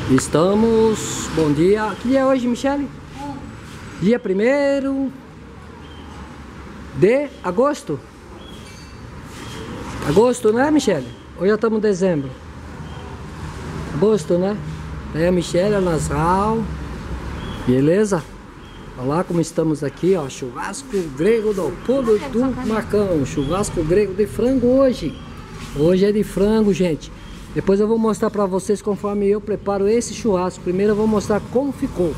Estamos, bom dia. Que dia é hoje, Michele? Dia 1º de agosto. Agosto, né, Michele? Ou já estamos em dezembro? Agosto, né? É a Michele, a Nasral. Beleza? Olha lá como estamos aqui, ó. Churrasco grego do pulo do Marcão. Churrasco grego de frango hoje. Hoje é de frango, gente. Depois eu vou mostrar pra vocês conforme eu preparo esse churrasco. Primeiro eu vou mostrar como ficou.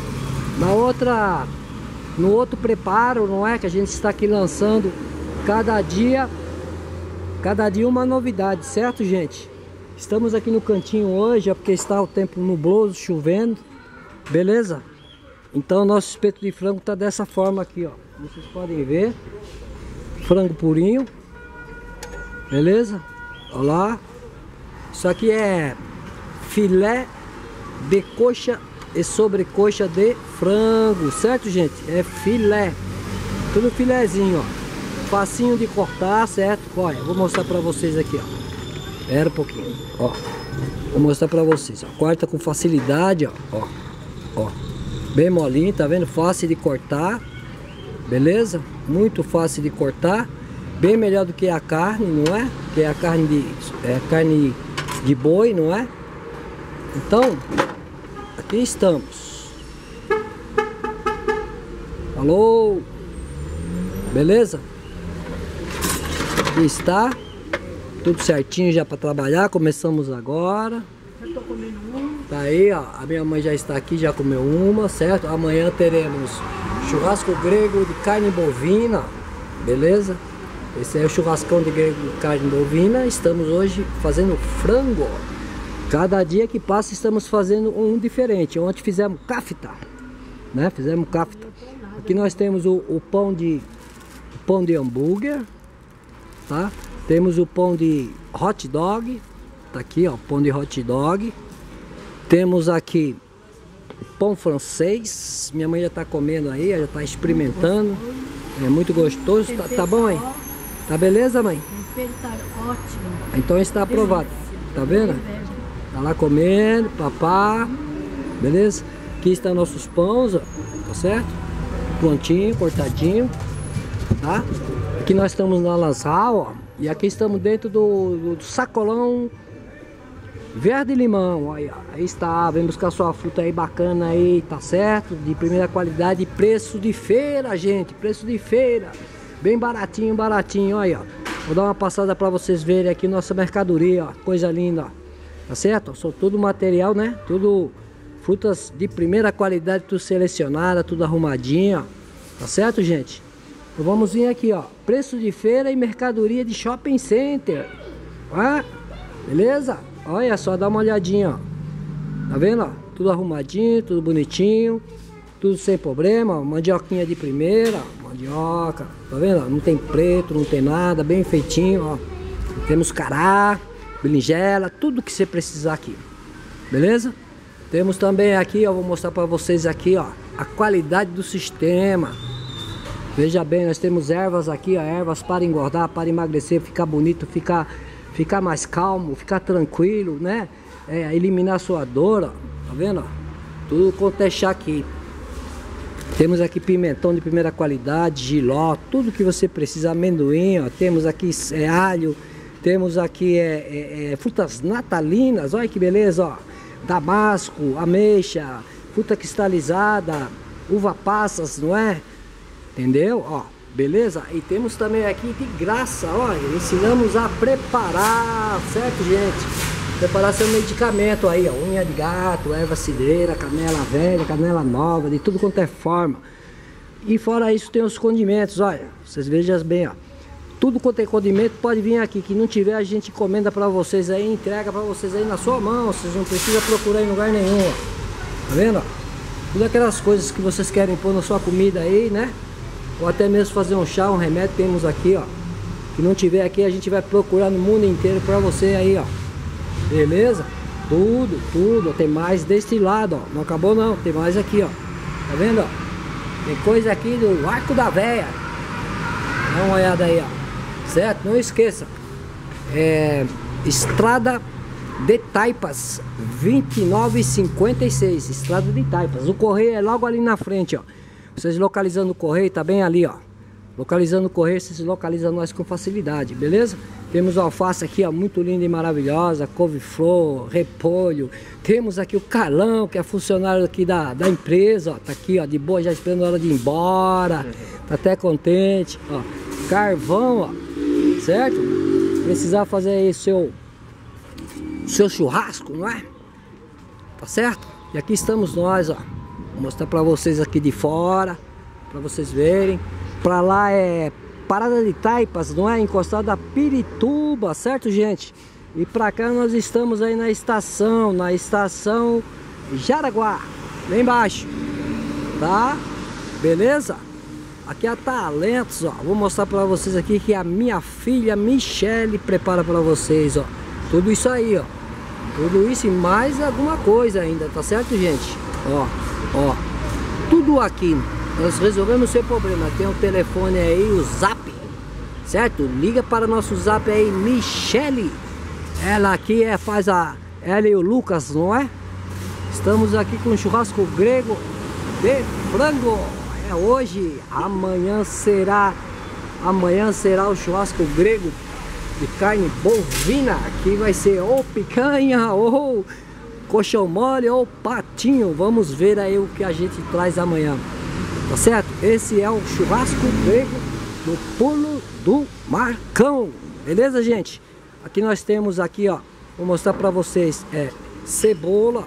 No outro preparo, não é? Que a gente está aqui lançando cada dia uma novidade, certo, gente? Estamos aqui no cantinho hoje, é porque está o tempo nubloso, chovendo. Beleza? Então o nosso espeto de frango tá dessa forma aqui, ó. Vocês podem ver. Frango purinho. Beleza? Olha lá. Isso aqui é filé de coxa e sobrecoxa de frango, certo, gente? É filé, tudo filézinho, ó, facinho de cortar, certo? Olha, vou mostrar pra vocês aqui, ó. Espera um pouquinho, ó. Vou mostrar pra vocês, ó. Corta com facilidade, ó. Bem molinho, tá vendo? Fácil de cortar, beleza? Muito fácil de cortar, bem melhor do que a carne, não é? Que é a carne de boi, não é? Então, aqui estamos. Alô? Beleza? Aqui está. Tudo certinho já para trabalhar. Começamos agora. Eu tô comendo uma. Tá aí, ó. A minha mãe já está aqui, já comeu uma, certo? Amanhã teremos churrasco grego de carne bovina. Beleza? Esse é o churrascão de carne bovina. Estamos hoje fazendo frango. Cada dia que passa estamos fazendo um diferente. Ontem fizemos kafta, né? Fizemos kafta. Aqui nós temos o pão de hambúrguer, tá? Temos o pão de hot dog. Tá aqui, ó, pão de hot dog. Temos aqui pão francês. Minha mãe já tá comendo aí, já tá experimentando. É muito gostoso. Tá bom aí? Tá beleza, mãe? O tempero tá ótimo. Então está aprovado. Tá vendo? Tá lá comendo, papá. Beleza? Aqui estão nossos pães, ó. Tá certo? Prontinho, cortadinho. Tá? Aqui nós estamos na Lasal, ó. E aqui estamos dentro do sacolão verde limão. Aí, ó. Aí está. Vem buscar sua fruta aí bacana aí, tá certo? De primeira qualidade. Preço de feira, gente. Preço de feira. Bem baratinho, baratinho, olha, ó. Vou dar uma passada para vocês verem aqui nossa mercadoria, ó. Coisa linda, ó. Tá certo? São tudo material, né? Tudo frutas de primeira qualidade, tudo selecionada, tudo arrumadinho, ó. Tá certo, gente? Então vamos vir aqui, ó. Preço de feira e mercadoria de shopping center. Ó. Beleza? Olha só, dá uma olhadinha, ó. Tá vendo, ó? Tudo arrumadinho, tudo bonitinho. Tudo sem problema, ó. Mandioquinha de primeira, ó. Mandioca, tá vendo? Não tem preto, não tem nada, bem feitinho, ó. Temos cará, berinjela, tudo que você precisar aqui. Beleza? Temos também aqui, ó, vou mostrar para vocês aqui, ó, a qualidade do sistema. Veja bem, nós temos ervas aqui, ó, ervas para engordar, para emagrecer, ficar bonito, ficar mais calmo, ficar tranquilo, né? Eliminar a sua dor, ó. Tá vendo, ó? Tudo quanto é chá aqui. Temos aqui pimentão de primeira qualidade, jiló, tudo que você precisa, amendoim, ó. Temos aqui alho, temos aqui frutas natalinas, olha que beleza, ó. Damasco, ameixa, fruta cristalizada, uva passas, não é? Entendeu? Ó, beleza? E temos também aqui de graça, ó, ensinamos a preparar, certo, gente? Preparar seu medicamento aí, ó, unha de gato, erva cidreira, canela velha, canela nova, de tudo quanto é forma. E fora isso tem os condimentos, olha, vocês vejam bem, ó. Tudo quanto é condimento pode vir aqui, que não tiver a gente encomenda pra vocês aí, entrega pra vocês aí na sua mão, vocês não precisam procurar em lugar nenhum, ó. Tá vendo, ó? Tudo aquelas coisas que vocês querem pôr na sua comida aí, né? Ou até mesmo fazer um chá, um remédio, temos aqui, ó. Que não tiver aqui, a gente vai procurar no mundo inteiro pra você aí, ó. Beleza? Tudo. Tem mais deste lado, ó. Não acabou não, tem mais aqui, ó. Tá vendo, ó? Tem coisa aqui do Arco da Véia. Dá uma olhada aí, ó. Certo? Não esqueça. Estrada de Taipas, 2956, estrada de Taipas. O correio é logo ali na frente, ó. Vocês localizando o correio, tá bem ali, ó. Localizando o correio, vocês localizam nós com facilidade, beleza? Temos alface aqui, ó, muito linda e maravilhosa, couve-flor, repolho. Temos aqui o Carlão, que é funcionário aqui da empresa, ó. Tá aqui, ó, de boa, já esperando a hora de ir embora. Tá até contente, ó. Carvão, ó, certo? Precisar fazer aí seu churrasco, não é? Tá certo? E aqui estamos nós, ó. Vou mostrar pra vocês aqui de fora, pra vocês verem. Pra lá é Parada de Taipas, não é? Encostado a Pirituba, certo, gente? E pra cá nós estamos aí na estação Jaraguá, lá embaixo, tá? Beleza? Aqui é a Talentos, ó. Vou mostrar pra vocês aqui que a minha filha Michele prepara pra vocês, ó. Tudo isso aí, ó. Tudo isso e mais alguma coisa ainda, tá certo, gente? Ó, ó. Tudo aqui. Nós resolvemos o seu problema. Tem o telefone aí, o Zap, certo? Liga para o nosso Zap aí, Michele. Ela aqui faz ela e o Lucas, não é? Estamos aqui com churrasco grego de frango. É hoje, amanhã será o churrasco grego de carne bovina. Aqui vai ser ou picanha, ou coxão mole, ou patinho. Vamos ver aí o que a gente traz amanhã. Tá certo? Esse é o churrasco grego do Pulo do Marcão. Beleza, gente? Aqui nós temos aqui, ó. Vou mostrar pra vocês. Cebola.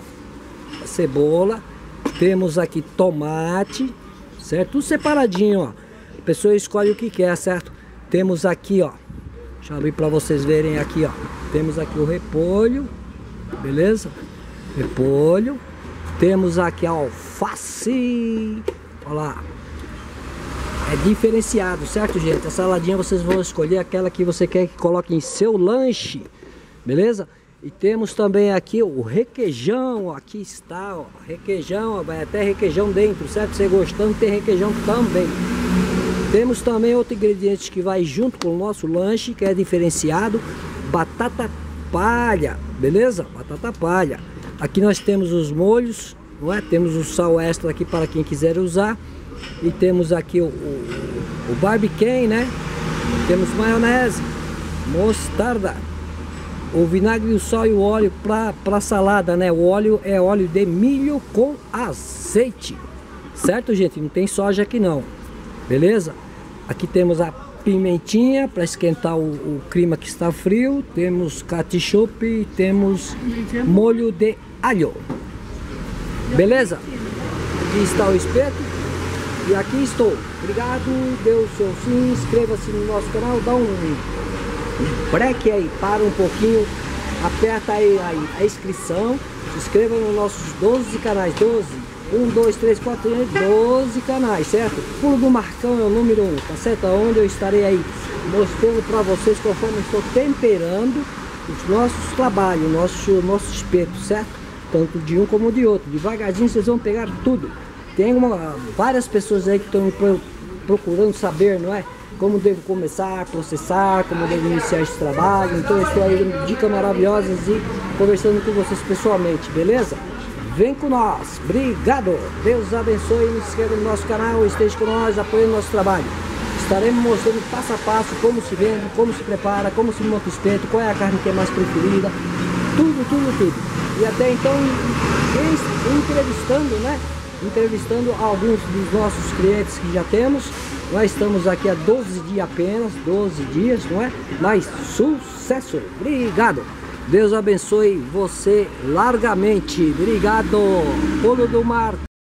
Temos aqui tomate. Certo? Tudo separadinho, ó. A pessoa escolhe o que quer, certo? Temos aqui, ó. Deixa eu abrir pra vocês verem aqui, ó. Temos aqui o repolho. Beleza? Repolho. Temos aqui a alface. Olha lá, é diferenciado, certo, gente? A saladinha vocês vão escolher aquela que você quer que coloque em seu lanche, beleza? E temos também aqui o requeijão, aqui está, ó, requeijão, ó, vai até requeijão dentro, certo? Você gostando, tem requeijão também. Temos também outro ingrediente que vai junto com o nosso lanche, que é diferenciado, batata palha, beleza? Batata palha. Aqui nós temos os molhos, não é? Temos o sal extra aqui para quem quiser usar. E temos aqui o barbecue, né? Temos maionese, mostarda, o vinagre, o sal e o óleo para salada, né? O óleo é óleo de milho com azeite, certo, gente? Não tem soja aqui não, beleza? Aqui temos a pimentinha para esquentar o clima que está frio. Temos ketchup e temos molho de alho. Beleza? Aqui está o espeto. E aqui estou. Obrigado, dê o seu sim, inscreva-se no nosso canal, dá um break aí, para um pouquinho, aperta aí a inscrição, se inscreva nos nossos 12 canais, 12, 1, 2, 3, 4, 12 canais, certo? Pulo do Marcão é o número 1, tá certo? Onde eu estarei aí mostrando para vocês conforme eu estou temperando os nossos trabalhos, nosso espeto, certo? Tanto de um como de outro. Devagarzinho vocês vão pegar tudo. Tem várias pessoas aí que estão me procurando saber, não é? Como devo começar, processar, como devo iniciar esse trabalho. Então eu estou aí dando dicas maravilhosas e conversando com vocês pessoalmente, beleza? Vem com nós. Obrigado. Deus abençoe. Se inscreva no nosso canal, esteja com nós, apoiando o nosso trabalho. Estaremos mostrando passo a passo como se vende, como se prepara, como se monta o espeto, qual é a carne que é mais preferida. Tudo. E até então entrevistando, né? Entrevistando alguns dos nossos clientes que já temos. Nós estamos aqui há 12 dias apenas, 12 dias, não é? Mas sucesso! Obrigado! Deus abençoe você largamente. Obrigado! Pulo do Mar.